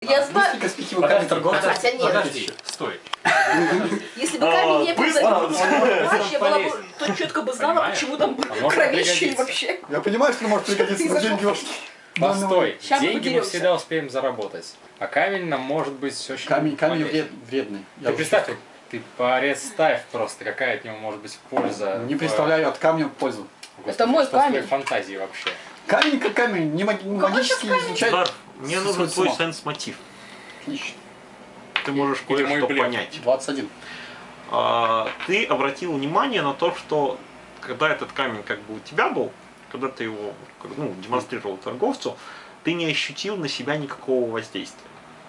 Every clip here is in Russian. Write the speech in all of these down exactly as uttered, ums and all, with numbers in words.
Я знаю. Перспектива камень торговца. Хотя нет. Подожди, стой. Если бы камень не был Быстро. знаешь, я была бы, то четко бы знала, Понимаешь? почему там А может кровища и пригодиться. вообще. Я понимаю, что может пригодиться, но деньги вошли. Постой, Ща мы деньги мы подеремся. всегда успеем заработать. А камень нам может быть очень Камень, камень полезен. вред, вредный. Ты представь, вот ты представь просто, какая от него может быть польза. Не в- представляю от камня пользу. Господи, Это мой что в твоей камень. фантазии вообще. Камень как камень, не маги- Какой магически сейчас изучать. Бар, мне нужен Сходит с твой ума. сенс-мотив. Отлично. Ты можешь Или мой кое-что блеф. понять. двадцать один. А, ты обратил внимание на то, что когда этот камень как бы у тебя был, когда ты его ну, демонстрировал торговцу, ты не ощутил на себя никакого воздействия.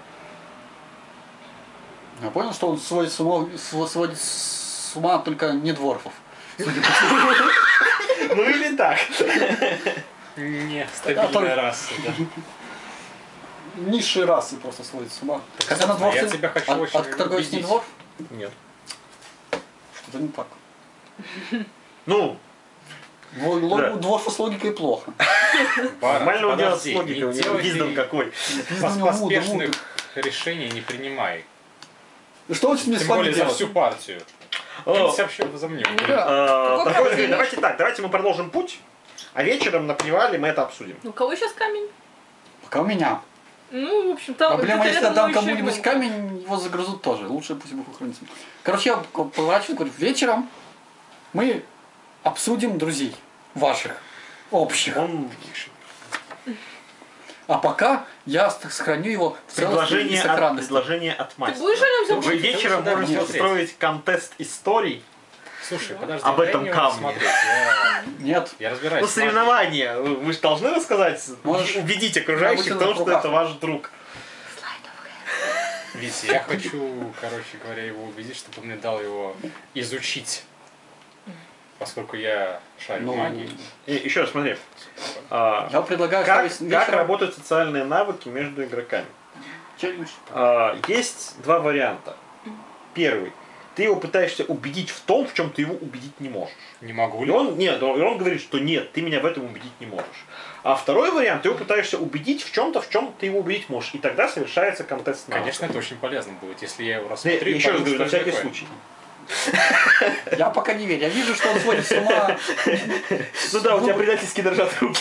Я понял, что он сводит с ума, св- сводит с ума только не дворфов. Ну или так. Не, А стабильная то- раса, да. Низшие расы просто сводит с ума. Хотя на а дворфе... я тебя хочу а, очень а торговец не убедить. дворф? Нет. Что-то не так. Ну, Ну, лог- Да. У дворфа с логикой плохо. Барат, нормально у него с подожди, логикой, у не него делай виздом ты какой. У него муд, поспешных муд. решений не принимай. Ну что он мне с Тем вами более за делать? всю партию. О, Ты вообще возомнил. а, Какой торговец камень? говорит, давайте так, давайте мы продолжим путь, а вечером на привале мы это обсудим. Ну, у кого сейчас камень? Пока у меня. Ну, в общем, там... Проблема, это если рядом отдам еще кому-нибудь был. камень, его загрызут тоже. Лучше пусть Бог хранит. Короче, я поворачиваю, говорю, вечером мы обсудим друзей ваших, общих. Он А пока я ст- сохраню его в целости и предложение от, сохранности. предложение от Ты мастера. будешь о нем Вы забыть? вечером Да, можете нет. устроить контест историй. Слушай, подожди, Об дай этом мне камне. смотреть, Я, Нет. я разбираюсь. Ну, в магии. соревнования. Вы вы же должны рассказать, Можешь- убедить Я окружающих в вытяну том, в что руках. это ваш друг. Витя, я хочу, короче говоря, его убедить, чтобы он мне дал его изучить. Поскольку я шарю Ну, в магии. И еще раз смотри. А, Я предлагаю как, ставить как вечером- работают социальные навыки между игроками? Челлендж. А, есть два варианта. Первый. Ты его пытаешься убедить в том, в чем ты его убедить не можешь. Не могу И ли? он, нет, он, и он говорит, что нет, ты меня в этом убедить не можешь. А второй вариант, ты его пытаешься убедить в чем-то, в чем ты его убедить можешь. И тогда совершается контест навыков. Конечно, это очень полезно будет, если я его Не, рассмотрю. и еще раз пойму, говорю, на что это всякий такое. случай. Я пока не верю. Я вижу, что он сводит с ума. Ну да, у тебя предательски дрожат руки.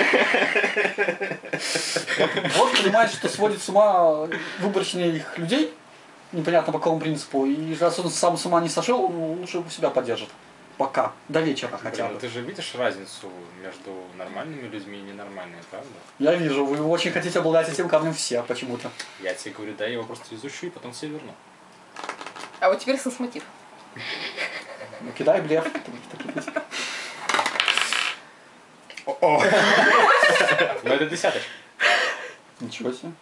Вот понимает, что сводит с ума выборочных людей. Непонятно по какому принципу. И раз он сам с ума не сошел, он лучше у себя поддержит. Пока. До вечера хотя Блин, ну бы. ты же видишь разницу между нормальными людьми и ненормальными, правда? Я вижу, вы очень хотите обладать этим камнем все почему-то. Я тебе говорю, да, я его просто изучу и потом себе верну. А вот теперь сенс-мотив. Ну, кидай блеф. О! Ну это десяточка. Ничего себе.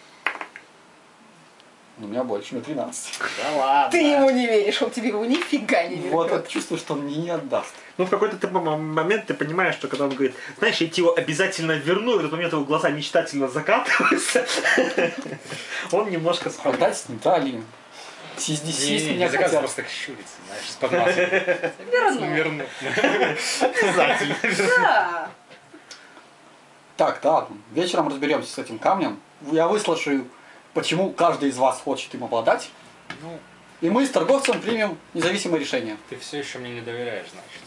Ну, у меня больше, у меня тринадцать. Да ладно. Ты ему не веришь, он тебе его нифига не верит. Вот, вот чувствую, что он мне не отдаст. Ну, в какой-то ты м- момент ты понимаешь, что когда он говорит, знаешь, я тебе его обязательно верну, и в этот момент его глаза мечтательно закатываются, он немножко спадает. Отдать не дали. Здесь Не, съесть не, меня не заказывай, хотят. просто так щурится, знаешь, с подмазом. Верно. Верну. Обязательно. Да. Так, да, вечером разберемся с этим камнем. Я выслушаю, почему каждый из вас хочет им обладать. Ну, И мы с торговцем примем независимое решение. ты все еще мне не доверяешь, значит.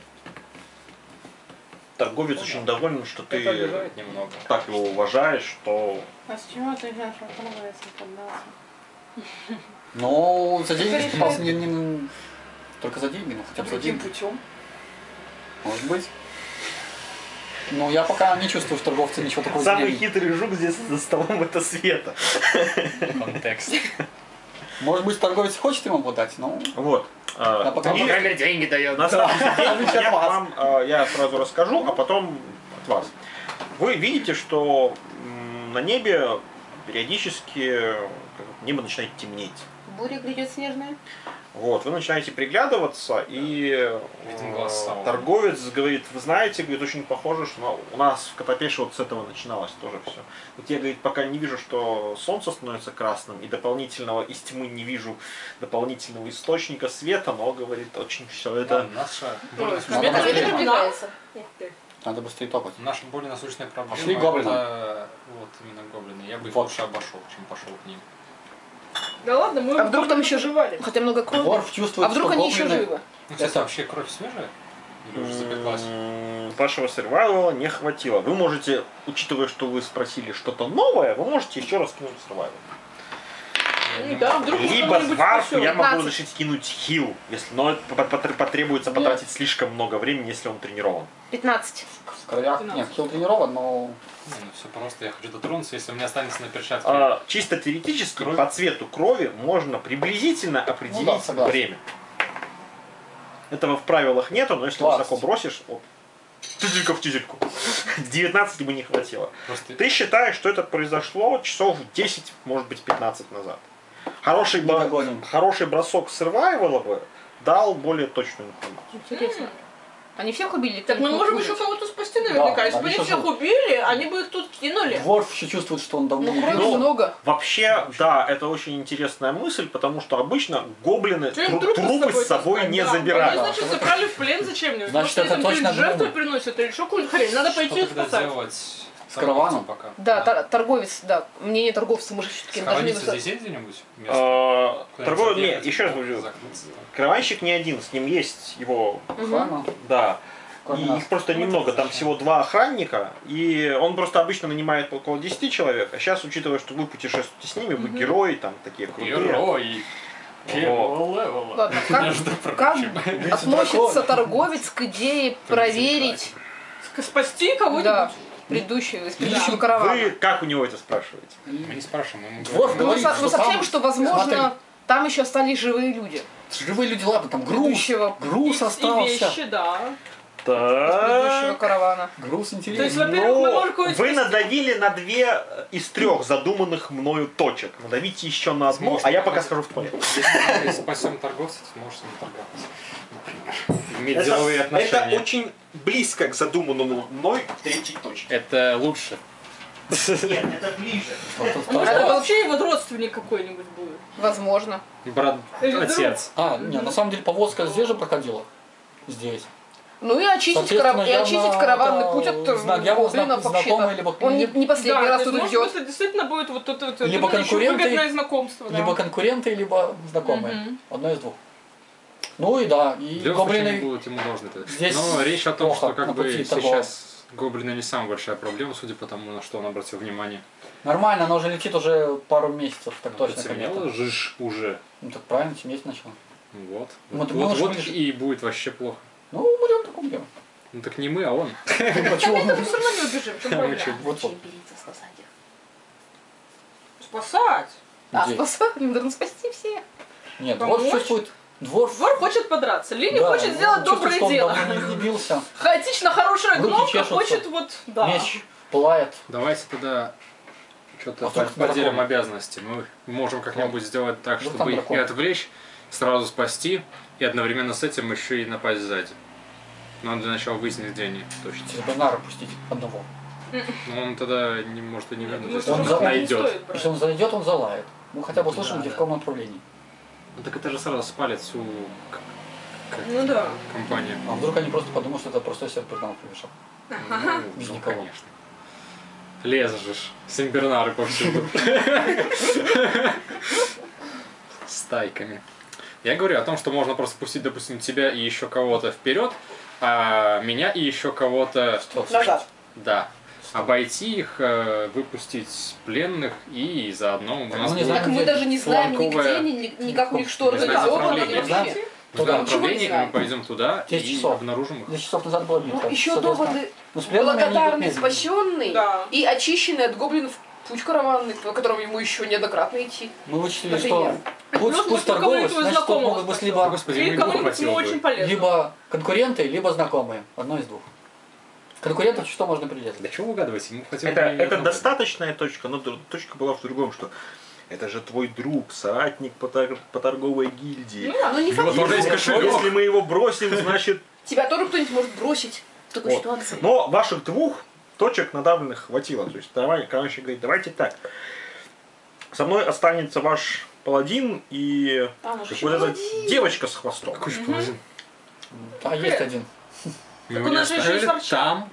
Торговец очень доволен, что Это ты обижает немного. так его уважаешь, что... А с чего ты знаешь, что он нравится, поддался? Но за деньги Решай. попался не, не- только за деньги, ну хотя бы за Каким деньги. путем? Может быть. Но я пока не чувствую в торговце ничего такого. Самый изменения. хитрый жук здесь за столом это Света. Контекст. Может быть, торговец хочет им обладать, но Вот. А, Я пока и пока мне деньги дает. на самом деле, Отлично я от вас. вам а, я сразу расскажу, а потом от вас. Вы видите, что м, на небе периодически как, небо начинает темнеть. Буря грядет снежная. Вот, вы начинаете приглядываться, и э, Видим глаз Саула. торговец говорит, вы знаете, говорит, очень похоже, что ну, у нас в Котопеше вот с этого начиналось тоже все. Вот я, говорит, пока не вижу, что солнце становится красным, и дополнительного из тьмы не вижу дополнительного источника света, но, говорит, очень все это... Наша... Ой, Надо Тебе посмотреть. приближается. Надо быстрее топать. Наша более насущная проблема Пошли гоблины. это вот именно гоблины. Я бы их Вот. лучше обошел, чем пошел к ним. Да ладно, мы А вдруг там еще жевали. Хотя много крови. Ворф чувствует, А вдруг что они еще гоблины- живы? Ну, кстати, Это- вообще кровь свежая? Или уже запеклась? М, Вашего сервайвала не хватило. Вы можете, учитывая, что вы спросили что-то новое, вы можете еще раз кинуть сервайвал. Да, вдруг Либо кого-нибудь сварку спасёт. я могу пятнадцать. разрешить кинуть хил, если, но это пот- пот- потребуется Нет. потратить слишком много времени, если он тренирован. пятнадцать. В кровях. Нет, хил тренирован, но... Не, ну все просто, я хочу дотронуться, если у меня останется на перчатке. А, чисто теоретически Кровь. по цвету крови можно приблизительно определить Ну да, согласен. время. Этого в правилах нету, но если двадцать. высоко бросишь, оп, тюзелька в тюзельку. девятнадцати бы не хватило. Просто Ты считаешь, что это произошло часов десять, может быть пятнадцать назад. Хороший, Не бро- догоним. хороший бросок сервайвала бы дал более точную информацию. Интересно. Они всех убили? Так мы можем Убили? еще кого-то спасти наверняка. Да, Если бы они они еще всех живы. убили, они бы их тут кинули. Дворф еще чувствует, что он давно Ну, не крови бился. много. Вообще, да, это очень интересная мысль, потому что обычно гоблины Что им тру- трупы трупы с собой таскать? не Да, забирают. Они, значит, забрали в плен зачем-нибудь. Значит, Может, это этим точно какие-нибудь жертвы гномы. приносят или еще какую-нибудь хрень. Надо пойти что и тогда спасать. делать с караваном? пока? Да, тор- торговец, да. Мнение торговца, мы же все-таки должны... Схорониться выста- здесь есть где-нибудь? место? А, Куда-нибудь Торговый, не, заехать, еще раз говорю, закрыться? караванщик не один, с ним есть его, Охрана. да. Кроме И нас. их просто немного, там всего два охранника, и он просто обычно нанимает около десяти человек, а сейчас, учитывая, что вы путешествуете с ними, вы герои, там такие крутые. Герой! Первого левела. Ладно, как, Между как прочим. относится торговец к идее проверить Спасти кого-нибудь. да, предыдущего, из предыдущего каравана? Вы как у него это спрашиваете? Мы не спрашиваем, мы ему Дворф говорим. Ну, мы, говорит, со- что мы там- сообщаем, что, возможно, Смотри. там еще остались живые люди. Живые люди, ладно, там груз. Предыдущего, Груз И остался. вещи, да. из предыдущего Так. каравана. Груз То есть, интересный. во-первых, мы Но можем кого-нибудь вы спасти. надавили на две из трех задуманных мною точек. Надавите еще на одну, Сможешь а я пока показать. схожу в туалет. Если мы спасем торговца, то можешь с ним торговаться. Иметь деловые Это, это отношения. очень близко к задуманному мной третьей точке. Это лучше. Нет, это ближе. Вот А может, это- это вообще его родственник какой-нибудь будет. Возможно. Брат, Или отец. А, нет, на самом деле повозка здесь же проходила. Здесь. Ну и очистить, Соответственно, карав... и очистить явно караванный это путь от знак- явно гоблинов знак- вообще-то. знакомый, либо- Он не, не последний Да, раз то есть, тут может, идет. это действительно будет вот тут вот Либо это еще конкуренты, выгодное знакомство. да. Либо конкуренты, либо знакомые. Мгм. Одно из двух. Ну и да, и В любом случае они гоблины... будут ему должны. это. Здесь Но речь о том, плохо что как на бы пути торгового. сейчас гоблины не самая большая проблема, судя по тому, на что он обратил внимание. Нормально, она уже летит уже пару месяцев, так точно. Потемнело комета. жиж уже. Ну так правильно, темнеть начало. Вот. Мы- Вот, мы вот, можем вот лишь- и будет вообще плохо. Ну, умрем, так умрем. Ну так не мы, а он. Почему? Мы все равно не убежим, в чем Мы проблема? чё? Вот вот. Спасать. А, Где? спасать, мы должны спасти всех. Нет, Помочь? дворф чувствует... Дворф... Двор хочет подраться, Лили Да, хочет он сделать чувствует, доброе что он дело. давно не, не бился. Хаотично хорошая Руки гномка чешутся. хочет вот, да. Меч пылает. Давайте тогда что-то А вдруг по- поделим дракон? обязанности. Мы можем как-нибудь сделать так, Вдруг чтобы там их и дракон? отвлечь, сразу спасти, и одновременно с этим еще и напасть сзади. Надо для начала выяснить, где они точно. Сербинара пустить одного. Но он тогда не может и не вернуть, Ну, если он он за- их не найдет. стоит брать. Если он зайдет, он залает. Мы хотя бы услышим, Да, где да. в каком направлении. Ну так это же сразу спалит всю к- как Ну да. компанию. А вдруг они просто подумают, что это простой серпер нам прибежал. Ну, Без ну, никого. конечно. Лезешь, симбернары повсюду. Стайками. Я говорю о том, что можно просто пустить, допустим, тебя и еще кого-то вперед, а меня и еще кого-то Назад. да. Обойти их, э, выпустить пленных и заодно у нас Ну, не будет знаю, Так мы даже не знаем фланговая- нигде, ни, ни как у них что Не знаю организовано направления. вообще. Знаем. в Туда. данном Ничего не направлении, и мы знаем. пойдем туда десять и часов. обнаружим их. десять часов назад было битва. Ну, еще Соответственно, доводы. ну, с пленными они идут Благодарный, медленно. спасенный Да. и очищенный от гоблинов путь караванный, по которому ему еще неоднократно идти. Мы вычислили, Например. что путь, Плюс путь может, торговый, кого-нибудь значит, тут знакомого могут быть спасёт. либо, Господи, Или ему и двух кому-нибудь ему хватило очень бы. полезно. либо конкуренты, либо знакомые. Одно из двух. Конкурентов что можно придержать? Для чего угадывать? Ему хватило Это, бы это одного. достаточная точка, но д- точка была в другом, что это же твой друг, соратник по, тор- по торговой гильдии. Ну, Ну не У него факт, тоже есть что кошелек. Если мы его бросим, значит... тебя тоже кто-нибудь может бросить в такой Вот. ситуации. Но ваших двух точек надавленных хватило. То есть, давай, короче, говорит, давайте так. Со мной останется ваш паладин и А, наш вот эта паладин. девочка с хвостом. Какой же паладин? А, есть один. Мы у его не нас же еще оставили есть ворча. там.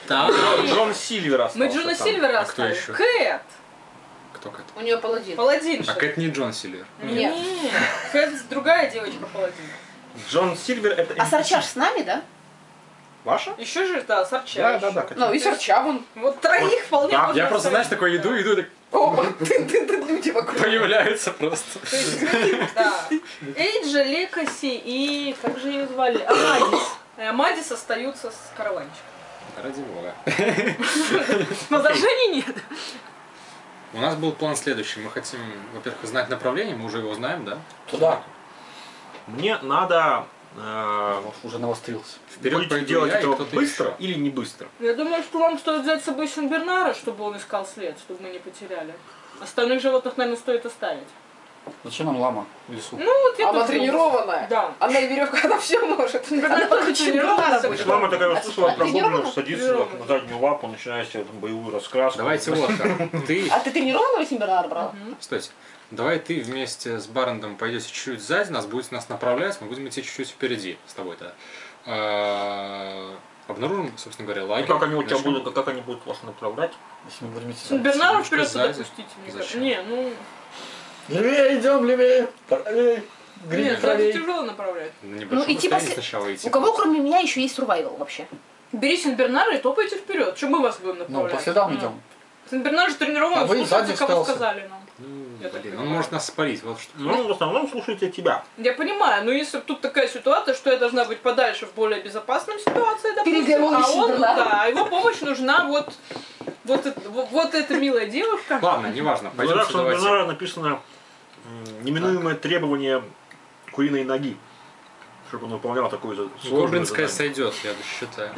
Да. Джон Сильвер остался Мы Джона там. Сильвера А кто оставили. еще? Кэт. Кто Кэт? У нее паладин. Паладинша. А Кэт не Джон Сильвер. Нет. Кэт другая девочка паладин. Джон Сильвер это... А Сарчаш с нами, да? Ваша? Еще же, да, Сарча. Да, еще. да, да. Ну и Сарча вон. Вот троих вполне Да, можно Я просто, знаешь, оставить. такой иду, иду, так О, ты, ты, ты, люди вокруг. появляются просто. То есть, да. Эйджа, Лекаси и... Как же ее звали? Амадис. И Амадис остаются с караванчиком. Ради бога. Возражений нет. У нас был план следующий. Мы хотим, во-первых, знать направление, мы уже его знаем, да? Туда. Мне надо... э, Вот уже навострился. Вперед будете пойду делать я и это кто-то быстро еще. или не быстро? Я думаю, что вам стоит взять с собой Сенбернара, чтобы он искал след, чтобы мы не потеряли. Остальных животных, наверное, стоит оставить. Зачем нам лама в лесу? Ну, вот я Она тут думаю. тренированная. Да. Она и веревка, она все может. Сенбернар Она тоже покруче тренировался. Сенбернара будет. Мама такая услышала про Тренирована? гоблинов, садится Тренирована. на заднюю лапу, начинает себе там боевую раскраску. Давайте вот как. Ты... А ты тренированного Сенбернара брала? Стойте. Давай ты вместе с Баррендом пойдете чуть-чуть сзади, нас будете нас направлять, мы будем идти чуть-чуть впереди с тобой-то. А, Обнаружим, собственно говоря, И лагерь. как они у тебя Начнем. будут, как они будут вас направлять? Если мы будем идти. Сенбернара Немножко вперед туда сзади. пустите, мне Зачем? кажется. Не, ну... Левее идем, левее. Правее. Гриб Нет, сзади правее. тяжело направлять. На небольшом Ну, идти расстоянии после- сначала идти. У кого, кроме меня, еще есть сурвайвал вообще? Бери Сенбернара и топайте вперед. Что мы вас будем Ну, направлять? по следам Ну. идем. Сенбернар же тренирован, А вы слушайте, сзади кого остался. сказали нам. Ну, Я так блин, он понимаю. может нас спалить, вот что. Ну, в основном слушайте тебя. Я понимаю, но если тут такая ситуация, что я должна быть подальше в более безопасной ситуации, допустим, Переговоры а с он, Сенбернаром. да, его помощь нужна вот, вот, это- вот, вот эта милая девушка. Ладно, неважно, В пойдемте, глазах давайте. Сенбернара написано м, неминуемое требование куриной ноги, чтобы он выполнял такое за- сложное Гоблинская задание. сойдет, я считаю.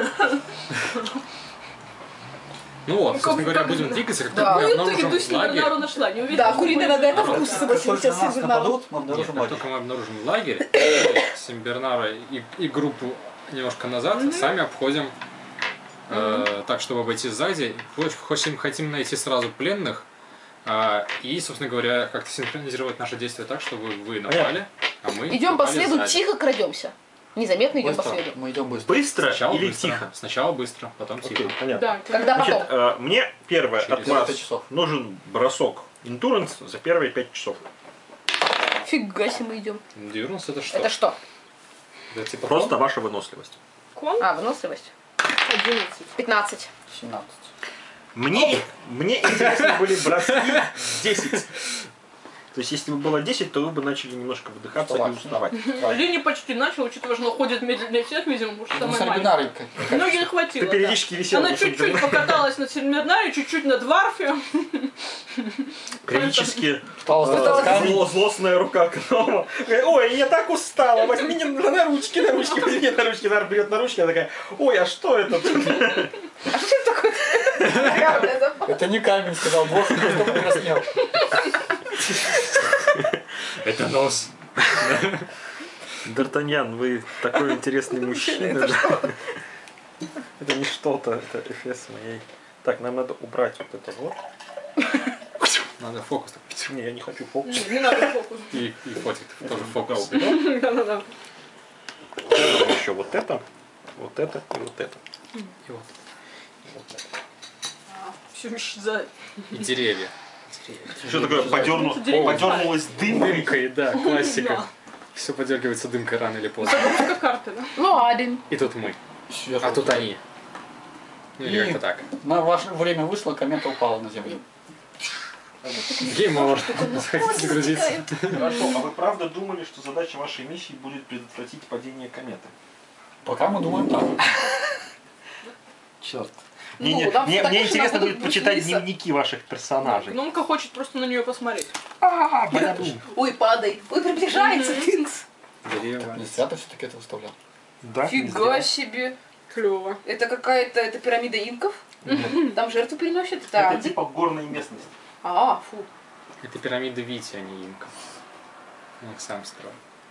Ну вот, Ну, собственно как- говоря, как- будем двигаться, как Да. только мы Ну, иду, обнаружим иду Сенбернару лагерь. нашла, не уверена. Да, что куриная будет. нога это Как вкус, Как согласился только на нас Сенбернару. нападут, мы Нет, обнаружим как лагерь. только мы обнаружим лагерь, Симбернара и, и группу немножко назад, сами обходим э, так, чтобы обойти сзади. Хоть- Хотим, хотим найти сразу пленных а, и, собственно говоря, как-то синхронизировать наши действия так, чтобы вы напали, а мы Идем по напали следу, сзади. тихо крадемся. Незаметно идем по Быстро. следу. Мы идем быстро. Быстро Сначала или быстро. тихо? Сначала быстро, потом тихо. Окей, понятно. Да, Когда Значит, потом? э, мне первое Через от вас пять часов. нужен бросок Endurance за первые пять часов. Фига себе мы идем. Дюрнс это что? Это что? Это типа Просто ваша выносливость. кон А, выносливость. одиннадцать. пятнадцать. семнадцать. Мне, мне интересны были броски десять. То есть, если бы было десять, то вы бы начали немножко выдыхаться и Уставать. уставать. Линия почти начал, учитывая, что он ходит медленнее всех, видимо, потому что Ну, с самая Альбинарой маленькая. как- Ноги не хватило. Ты да. периодически висел. Она на чуть-чуть Сенбернаре. покаталась на Сенбернаре, чуть-чуть на Дварфе. Периодически Осталось э, таскать. зло- злостная рука гнома. Говорит, ой, я так устала, возьми меня на на ручки, на ручки, возьми меня на ручки. Нар берет на ручки, она такая, ой, а что это? А что это такое? Реально, забавно. Это не камень, сказал босс, просто покраснел. Это нос. Д'Артаньян, вы такой интересный мужчина. да. Это не что-то, это эфес моей. Так, нам надо убрать вот это вот. Надо фокус. Не, я не хочу фокус. Не, не надо фокус. И, и фотик тоже фокус. Да-да-да. Еще вот это, вот это и вот это. И вот. Все исчезает. И деревья. Что такое? Подерну... Деревья. Подернулась дымкой. Дымкой, да, классика. Да. Все подергивается дымкой рано или поздно. Загрузка карты, да? Ну, один. И тут мы. Сверху. А тут они. Ну или И как-то так. на ваше время вышло, комета упала на землю. Game over. Хотите загрузиться? Хорошо, а вы правда думали, что задача вашей миссии будет предотвратить падение кометы? Пока мы думаем так. Черт. Ну, Мне, не- нам мне, так мне уж интересно надо будет почитать Лиса. дневники ваших персонажей. Гномка хочет просто на нее посмотреть. А, бля-бум. Ой, падай. Ой, приближается, Тинкс. Дерево. Не зря ты все-таки это выставлял. Да, не Фига зря. себе. Клево. Это какая-то, это пирамида инков? Там жертву переносят? Это Это Анди? типа горная местность. А, фу. Это пирамида Вити, а не Инка. Он их сам строил.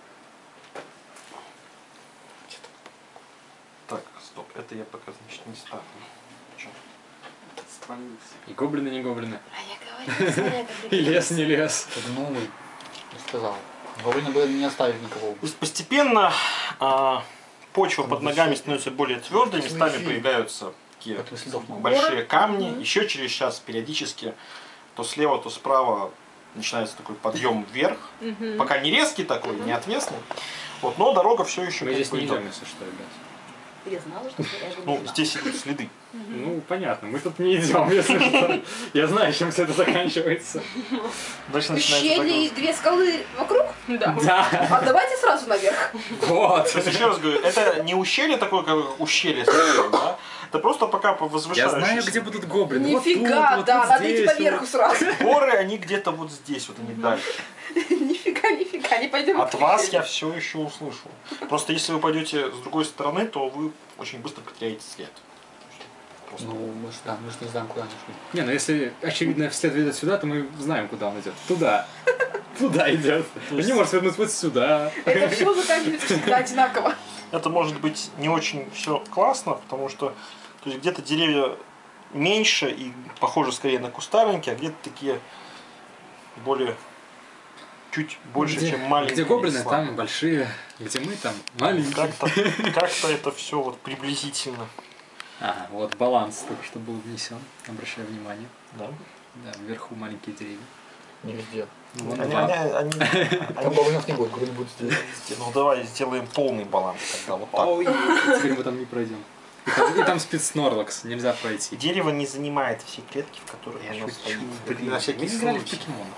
Так, стоп, это я пока, значит, не ставлю. Чё? Отствалился. И гоблины, не гоблины. А я говорю, снаряды И лес, не лес. Гномы. Я сказал. Вовремя бы не оставили никого. То есть постепенно а, почва под ногами становится более твердой, местами появляются такие Поэтому следов мало. большие камни. Еще через час периодически то слева, то справа начинается такой подъем вверх. Мгм. Пока не резкий такой, не отвесный. Вот, но дорога все еще Мы как здесь бы не идет. идем, если что, ребят. Я знала, что я буду Ну, знать. здесь идут следы. Ну, понятно, мы тут не идем, если что. Я знаю, чем все это заканчивается. Дальше начинается Ущелье и загрузка. две скалы вокруг? Да. Да, А давайте сразу наверх. вот. То есть, еще раз говорю, это не ущелье такое, как ущелье, совсем, да? Это просто пока по Я возвышающейся. знаю, где будут гоблины. Вот Нифига, тут, вот да, тут, надо идти здесь, поверху вот. сразу. Горы, они где-то вот здесь, вот они дальше. Нифига, нифига, не пойдем. От вас я все еще услышу. Просто если вы пойдете с другой стороны, то вы очень быстро потеряете след. Просто- Ну, мы же, да, мы же не знаем, куда они шли. Не, ну если очевидно след ведет сюда, то мы знаем, куда он идет. Туда. Туда идет. Он не может свернуть вот сюда. Это все заканчивается всегда одинаково. Это может быть не очень все классно, потому что то есть где-то деревья меньше и похожи скорее на кустарники, а где-то такие более чуть больше, Где- чем маленькие. Где гоблины, леса. там большие. Где мы, там маленькие. Как-то как-то это все вот приблизительно. Ага, вот баланс только что был внесен. Обращаю внимание. Да? Да, вверху маленькие деревья. Не везде. Ну, вон Они, два. они, они, Там они- гоблинов не будет, грудь будет здесь. ну давай сделаем полный баланс тогда, вот так. Ой, теперь мы там не пройдем. И там, и там спит Снорлакс, нельзя пройти. Дерево не занимает все клетки, в которых Я оно шучу, стоит. блин. На всякий Мы играли в случай. покемонов.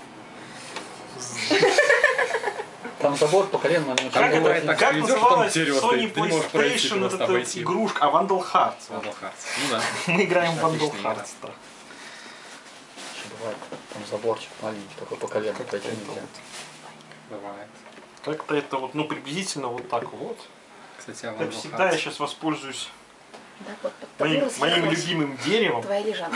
Там забор по колено, они Там Как, бывает это, так, как что идёшь, называлась там вперёд, Sony ты не можешь пройти, PlayStation, ты вот просто эта обойти. игрушка, а Vandal Hearts. Вот. Vandal Hearts. Ну да. Мы играем в Vandal Отличная игра. Hearts. Да. бывает. Там заборчик маленький, такой по колено пройти это нельзя. Бывает. Как-то это вот, ну, приблизительно вот так вот. Кстати, а Как Vandal всегда, я Hearts. сейчас воспользуюсь Да, вот под тобой моим, моим развернулась любимым деревом твоя лежанка.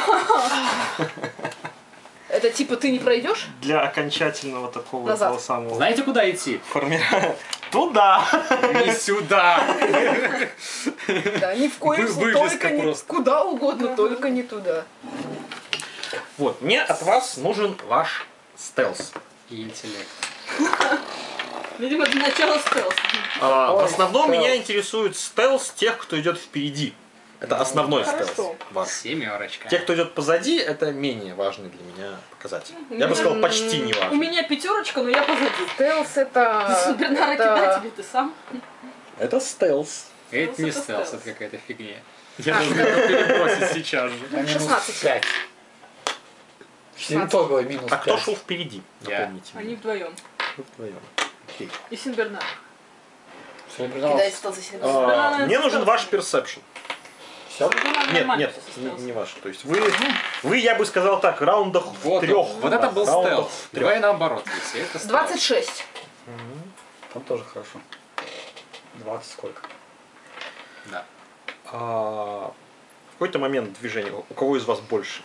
Это типа ты не пройдешь? для окончательного такого Назад. этого самого Знаете, куда идти? формирования. Туда! Не сюда! Да, ни в коем Вы- случае. вывеска Только не просто. куда угодно, только не туда. Вот, мне от вас нужен ваш стелс. И интеллект. Видимо, для начала стелс. А, в Ой, основном стелс. меня интересует стелс тех, кто идет впереди. Это основной Хорошо. стелс. ваш. Семерочка. Те, кто идет позади, это менее важный для меня показатель. Я бы сказал, почти не У важный. меня пятерочка, но я позади. Стелс это... Бернара, это- кидай тебе, ты сам. Это стелс. Это не Это стелс, стелс. это какая-то фигня. Я должен это перебросить сейчас же. А минус шестнадцать. пять. Итоговый минус А кто пять. шел впереди? Я. Напомните Они мне. вдвоем. Вы вдвоем. Окей. И Синбернар. Серебряного. Кидай стол за себя. А, Да, Мне это нужен стелс. ваш персепшн. Все? Нет, нет, не, не ваш. То есть вы, вы, я бы сказал так, раундах в Вот, трех. вот это был раундах стелс. в трех. Давай наоборот, если это стелс. двадцать шесть. Там тоже хорошо. двадцать сколько? Да. А, в какой-то момент движения, у кого из вас больше?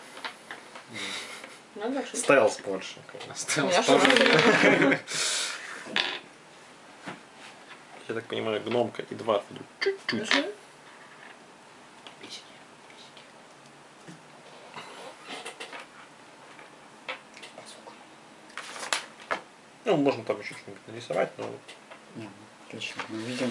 Надо шесть. Стелс больше. Стелс Я тоже. Я так понимаю, гномка и два идут чуть-чуть. Ну, можно там еще что-нибудь нарисовать, но... Мгм, отлично. Мы видим.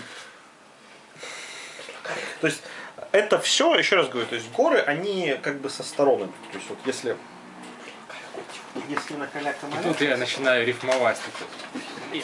То есть, это все, еще раз говорю, то есть горы, они как бы со стороны. То есть, вот если... Если на коня И тут я начинаю рифмовать. такой.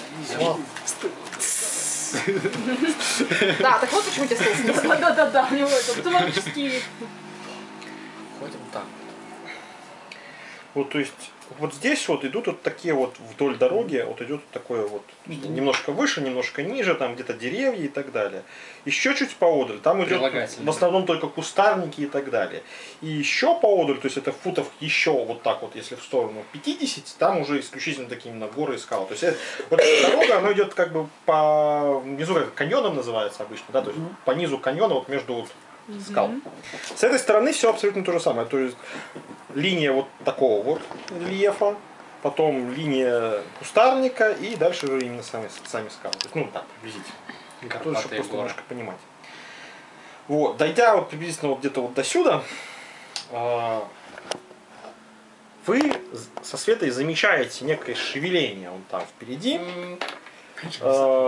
Да, так вот почему тебе стелс не знаю. Да-да-да, у него это автоматически. Ходим так. Вот, то есть, вот здесь вот идут вот такие вот вдоль дороги, вот идет такое вот немножко выше, немножко ниже, там где-то деревья и так далее. Еще чуть поодаль, там идет Прилагательное. в основном только кустарники и так далее. И еще поодаль, то есть это футов еще вот так вот, если в сторону пятьдесят, там уже исключительно такие именно горы и скалы. То есть э, вот эта дорога, она идет как бы по внизу, как каньоном называется обычно, да, то есть по низу каньона вот между вот скал. С этой стороны все абсолютно то же самое. То есть линия вот такого вот рельефа, потом линия кустарника и дальше уже именно сами, сами скалы. То есть, ну так, приблизительно. Тут, чтобы Карпатые просто горы. немножко понимать. Вот, дойдя вот приблизительно вот где-то вот до сюда, а, вы з- со Светой замечаете некое шевеление вон там впереди.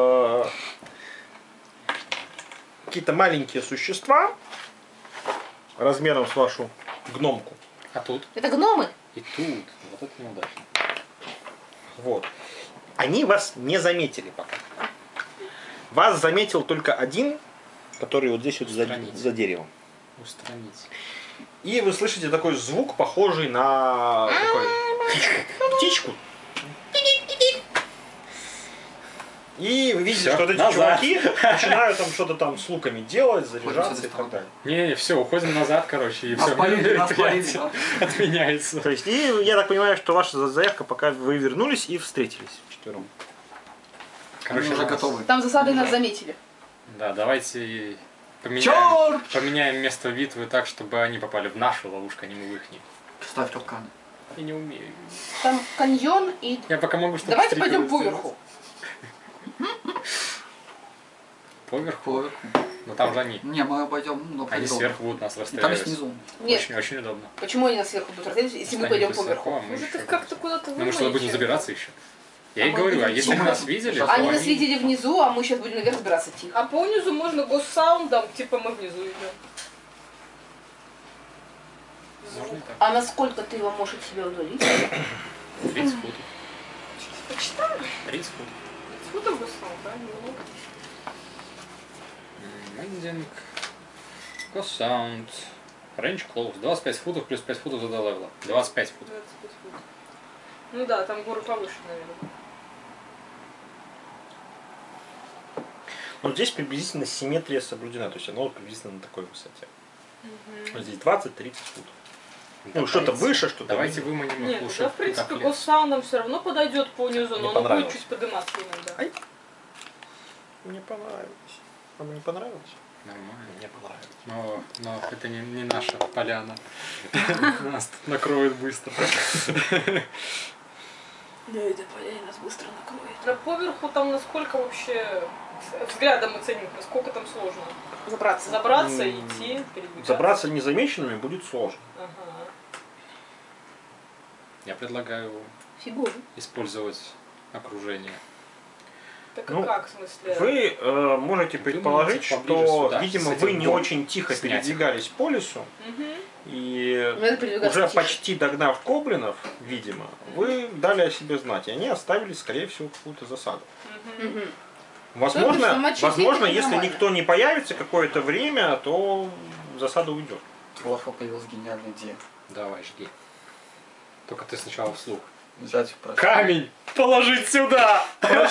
А, Какие-то маленькие существа, размером с вашу гномку. А тут? Это гномы? И тут. Вот это неудачно. Вот. Они вас не заметили пока. Вас заметил только один, который вот здесь вот за, Устранить. за деревом. Устранить. И вы слышите такой звук, похожий на такой птичку. Птичку. И вы видите, Всё, что вот эти назад. чуваки начинают там что-то там с луками делать, заряжаться и так далее. Не, не, все, уходим назад, короче, и Нас все, полили, нас мероприятие отменяется. То есть, и я так понимаю, что ваша заявка, пока вы вернулись и встретились вчетвером. Короче, Они уже нас- готовы. Там засады нас заметили. Да, давайте поменяем, Чёрт! поменяем место битвы так, чтобы они попали в нашу ловушку, а не мы в их. Ставь капканы. Я не умею. Там каньон и... Я пока могу что-то Давайте стрикать пойдем сделать. поверху. Поверху? Поверху. Но там же они. Не, мы пойдем, ну, Они по-другому. сверху будут нас И там расстреливать. снизу. Нет, Очень, очень удобно. почему они нас сверху будут расстрелять, если мы Они пойдем высоко, поверху? а мы Может еще их как-то куда-то Ну мы что, будем выманить? забираться еще? Я А и мы говорю, а будем если бы тихо. нас видели, то Они нас видели внизу, а мы сейчас будем наверх забираться тихо. А по низу можно госсаундом, типа мы внизу идем. Можно и так. А насколько ты его можешь от себя удалить? тридцать футов. Почитаем. тридцать футов. Что там госсаунд, да? Ну, Мендинг. Госсаунд. Range close. двадцать пять футов плюс пять футов до левела. двадцать пять футов. двадцать пять футов. Ну да, там горы повыше, наверное. Но здесь приблизительно симметрия соблюдена, то есть оно приблизительно на такой высоте. Вот здесь двадцать-тридцать футов. Ну, что-то выше, что-то Давайте ниже. выманим их Нет, лучше. да, в принципе, как лес. госсаундом все равно подойдет по низу, Мне но оно будет понравилось. чуть подниматься иногда. Ай. Мне понравилось. Вам не понравилось? Нормально. Мне понравилось. Но, но это не, не наша поляна. Нас тут накроют быстро. Да, это поляна нас быстро накроет. На поверху там насколько вообще взглядом оценить, насколько там сложно Забраться. забраться, М, идти, передвигаться. Забраться незамеченными будет сложно. Ага. Я предлагаю Фигово. использовать окружение. Так Ну, а как, в смысле? Вы э, можете Вы предположить, можете поближе что, сюда, видимо, с вы этим не дом очень тихо снять их. передвигались по лесу, Мгм. и Надо передвигаться уже тише. почти догнав гоблинов, видимо, вы дали о себе знать, и они оставили, скорее всего, какую-то засаду. Мгм. Мгм. Возможно, Только что мочить возможно, это если нормально. никто не появится какое-то время, то засада уйдет. У Лафа появилась гениальная идея. Давай, жги. Только ты сначала вслух. Взять в прощу. Камень положить сюда!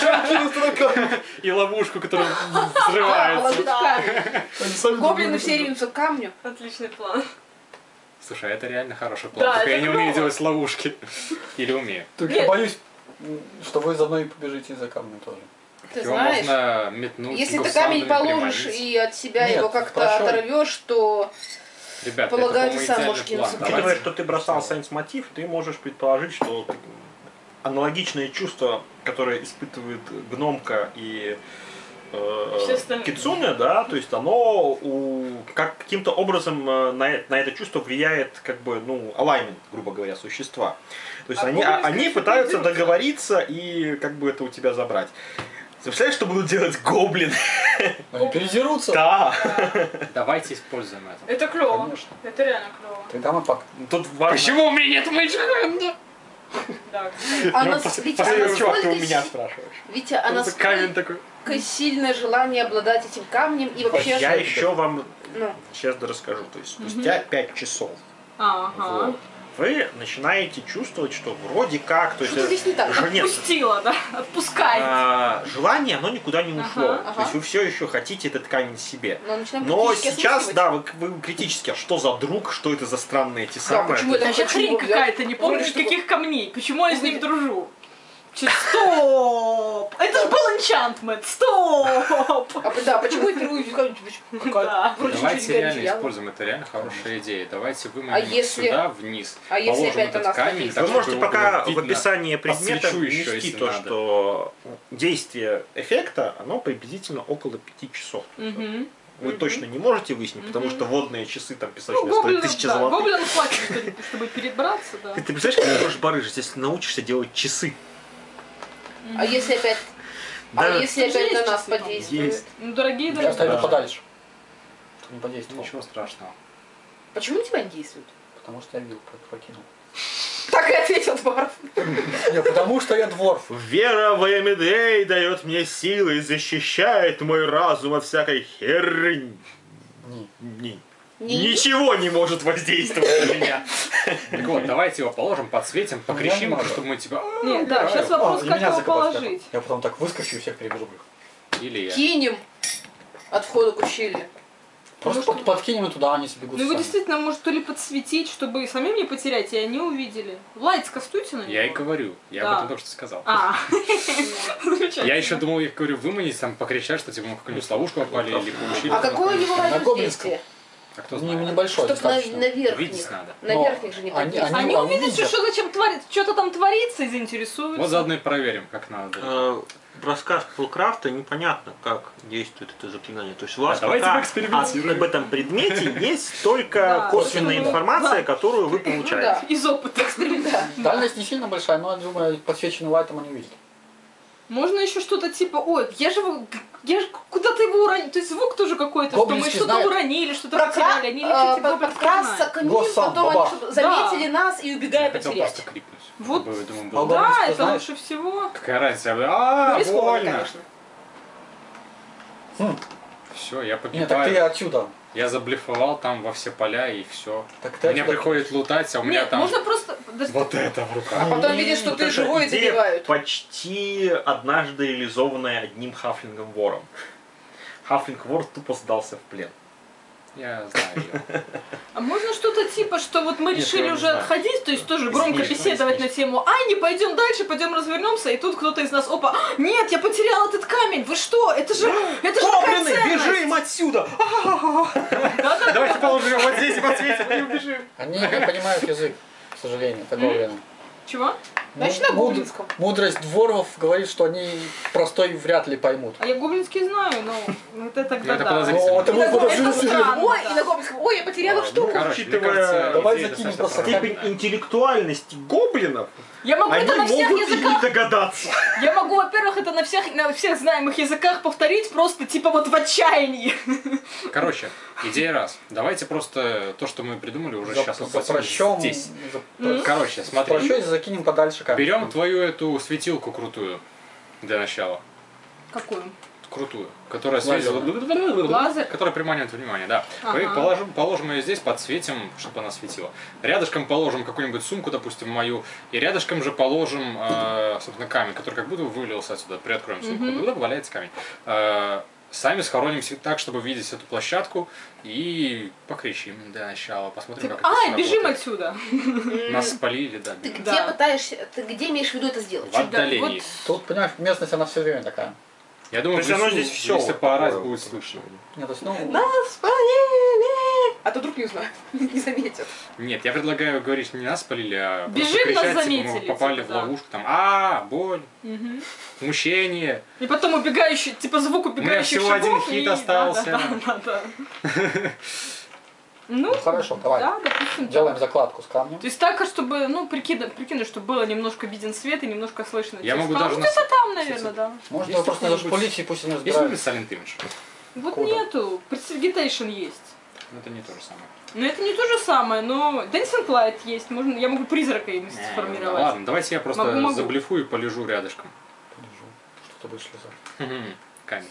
И ловушку, которая взрывается. Положить камень. Гоблины все ринутся к камню. Отличный план. Слушай, а это реально хороший план. Да, Только я это не умею клево. делать ловушки. Или умею. Только Нет. я боюсь, м, что вы за мной побежите за камнем тоже. Ты Его знаешь, можно метнуть. если ты госсаундами камень положишь приманить. и от себя Нет, его как-то прощай. оторвешь, то Ребята, полагаю, это, ты по-моему, сам идеальный можешь план. кинуться. Учитывая, Давайте. что ты бросал сайенс-мотив, ты можешь предположить, что ты- аналогичные чувства, которые испытывает гномка и э, Все остальные. Кицуне, да, то есть оно у, как, каким-то образом э, на, э- на это чувство влияет, как бы, ну, alignment, грубо говоря, существа. То есть А они, гоблины, а- они скорее всего, пытаются передерутся. договориться и как бы это у тебя забрать. Ты представляешь, что будут делать гоблины? Они передерутся. Да. Давайте используем это. Это клево. Конечно. Это реально клево. Тогда мы пок... Тут важно. Почему у меня нет мейджхенда? Да, кстати. а Ну, нас, пос- Витя, а последний Чувак, ты у насколько, меня си- спрашиваешь. Витя, а Это камень насколько такой. сильное желание обладать этим камнем и вообще... Я еще вам Ну, сейчас расскажу. То есть спустя пять часов Ага. вот, вы начинаете чувствовать, что вроде как, то есть что-то здесь не так. уже нет, Отпустила, да? Отпускай. а, желание, оно никуда не ушло. Ага, ага. То есть вы все еще хотите этот камень себе. Но, начинаем Но критически сейчас, осмысливать. да, вы, вы критически, а что за друг, что это за странные эти самые? почему То это Это есть- вообще хочу его хрень взять. какая-то, не помнишь Вроде каких камней. Почему я с ним Увидел. дружу? Чё, стоп! Это же был энчантмент! Стоп! А, да, почему я впервые вижу камень? Да. Вроде Давайте ничего не реально горит, используем, это реально хорошая идея. Давайте А выманим их если- сюда, вниз. А если положим опять на этот нас камень, повесить? так, Вы чтобы можете его пока было в видно. описании предмета Подсвечу еще, внести если то, надо. что действие эффекта, оно приблизительно около пяти часов. Мгм. Вы Мгм. точно не можете выяснить, потому Мгм. что водные часы там Ну, песочные стоят гоблинов, тысяча да, золотых. гоблинов хватит, чтобы перебраться, да. Ты, ты представляешь, как ты можешь барыжить, если научишься делать часы? А если опять... Да. А если Там же опять на есть нас часы, по-моему. подействует? Есть. Ну, дорогие, Я дорогие. оставлю Да. подальше. Чтобы не подействовал. Ничего страшного. Почему на тебя не действует? Потому что я вилку покинул. Так и ответил Дворф. Не, потому что я дворф. Вера в Эмидей дает мне силы и защищает мой разум от всякой херни. Ни. Не- Ничего не может воздействовать на меня. Так вот, давайте его положим, подсветим, покричим, надо. чтобы мы тебя... Нет, да, сейчас вопрос, А, и как меня его закопать положить. хотят. Я потом так выскочу и всех перебежу. Или я. Кинем от входа к ущелью. Просто что- под- подкинем и туда, они сбегут Ну его сами. действительно может то ли подсветить, чтобы и самим не потерять, и они увидели. Лайт кастуйте на него. Я и говорю. Я Да. об этом только что сказал. А, замечательно. Я еще думал, я говорю, выманить, там покричать, что типа мы в какую-нибудь ловушку попали или поучили. А какое у него На радиус Гоблинском. действия? А кто Не- знает? Небольшой Чтоб на, достаточно. на верхних. Видеть надо. На Но верхних же не они- поднять. они- Они увидят, увидят. что зачем творится, что-то там творится и заинтересуются. Вот заодно и проверим, как надо. Э, В рассказ Пулкрафта непонятно, как действует это заклинание. То есть у вас Да, давайте пока поэкспериментируем. об этом предмете есть только Да, косвенная да. информация, которую вы Ну получаете. да. Из опыта. Да. Дальность не сильно большая, но я думаю, подсвеченный лайтом они увидят. Можно еще что-то типа, ой, я же, его- я же куда-то его уронил, то есть звук тоже какой-то, что мы Гоблинский что-то знает. уронили, что-то Прокра- потеряли, они э, лечат под- его подкрасться к ним, Госсам, потом они баба. чтобы заметили нас и Я убегая хотел потерять. просто крикнуть. Вот. Чтобы, я думаю, А было. Гоблин- Да, Гоблинский это знает? лучше всего. Какая разница? Я говорю, а, Рискованно, больно. конечно. Хм. Все, я Нет, так ты погибаю. отсюда. Я заблефовал там во все поля и все. Так ты Мне отсюда. приходит лутать, а у меня Нет, там можно просто... подожди. вот это в руках. А потом видишь, что Вот ты эта живой и идея добивают. почти однажды реализованная одним хафлингом-вором. Хафлинг-вор тупо сдался в плен. Я знаю ее. А можно что-то типа, что вот мы Нет, решили я не уже знаю. отходить, то есть тоже громко Смешно, беседовать на смешно. тему, ай, не пойдем дальше, пойдем развернемся, и тут кто-то из нас, опа, нет, я потерял этот камень, вы что, это же, это же такая ценность. отсюда! Давайте положим его вот здесь и подсветим, и убежим. Они не понимают язык, к сожалению, это гоблины. Чего? Значит, на Муд- гоблинском. Мудрость дворов говорит, что они простой вряд ли поймут. А я гоблинский знаю, но это тогда Ну, это да. подозрительно. О, это И на мы гоблинском подожди. странно, ой, да. и на гоблинском, ой, я потеряла Ну, штуку. короче, мне Учитывая- кажется, Давай идея закинем достаточно просто Степень правильная. интеллектуальности гоблинов, Я могу они это на всех могут и не языках, догадаться. я могу, во-первых, это на всех, на всех знаемых языках повторить просто типа вот в отчаянии. Короче, идея раз. Давайте просто то, что мы придумали, уже За- сейчас Запрощем, здесь. за- Короче, смотри. запрощем и закинем подальше камень. Берем твою эту светилку крутую для начала. Какую? Крутую, которая Лазер. светит, Лазер? которая приманивает внимание, да. Ага. Мы положим, положим ее здесь, подсветим, чтобы она светила. Рядышком положим какую-нибудь сумку, допустим, мою, и рядышком же положим, э, собственно, камень, который как будто вывалился отсюда. Приоткроем сумку, Мгм. туда валяется камень. Э, сами схоронимся так, чтобы видеть эту площадку, и покричим для начала, посмотрим, Типа, как это ай, бежим сработает. отсюда. Нас спалили, да. Ты бежим. где Да. пытаешься, ты где имеешь в виду это сделать? В отдалении. вот. Тут, понимаешь, местность, она все время такая. Я думаю, То есть оно в лесу, здесь всё если вот поорать, такое будет вот. слышно. Нет, то есть, ну, Нас спалили! А то вдруг не узнаю, не заметят. Нет, я предлагаю говорить не нас спалили, а просто Бежим, нас кричать, типа, мы заметили, попали типа, в да. ловушку, там, а, боль, Мгм. мучение. И потом убегающий, типа звук убегающих всего один шагов. хит и- остался. Да, да, да, да. Ну, ну, хорошо, давай. да, допустим, Делаем так. закладку с камнем. То есть так, чтобы, ну, прикинуть, прикинуть, чтобы было немножко виден свет и немножко слышно. Я текст. могу А, даже ну, на- где-то там, наверное, да. Можно Есть его просто какой-нибудь- зашпулить, и пусть они Есть разбирают. Silent Image? Вот Куда? нету. Prestidigitation есть. Ну, это не то же самое. Но это не то же самое, но Dancing Light есть. Можно, я могу призрака им Не, сформировать. Ладно, давайте я просто Могу, могу. заблефую и полежу рядышком. Полежу. Что ты будешь лизать? Мгм. Камень.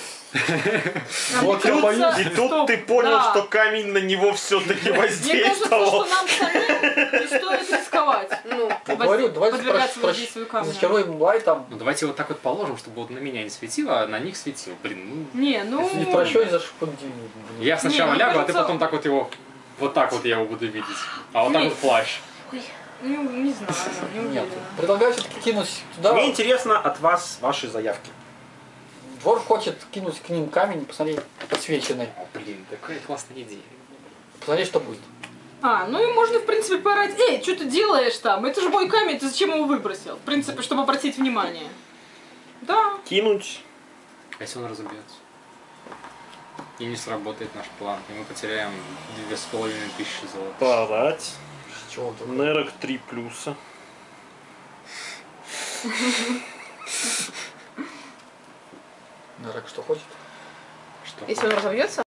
А, Вот мне я кажется, боюсь. И тут стоп, ты понял, да. что камень на него все-таки Мне кажется, что воздействовал. нам самим не стоит рисковать. Ну, Я говорю, давайте подвергаться прош- прош- воздействию камня. зачаруем лайтом. Ну, давайте вот так вот положим, чтобы вот на меня не светило, а на них светило. Блин, ну... Не, ну... Если не прощай, зашпунди. Я сначала ну, лягу, а ты кажется- потом так вот его... Вот так вот я его буду видеть. А вот так Не. вот плащ. Ну, не знаю, не Нет. уверена. Предлагаю все-таки кинуть туда. Мне интересно от вас ваши заявки. Двор хочет кинуть к ним камень и посмотреть подсвеченный. О, блин, такая классная идея. Посмотреть, что будет. А, ну и можно, в принципе, поорать, эй, что ты делаешь там? Это же мой камень, ты зачем его выбросил? В принципе, чтобы обратить внимание. Да. Кинуть. А если он разобьется? И не сработает наш план, и мы потеряем две с половиной тысячи золота. Поорать. С чего вдруг? Нерок три плюса. Нарек что хочет? Что? если он разобьется,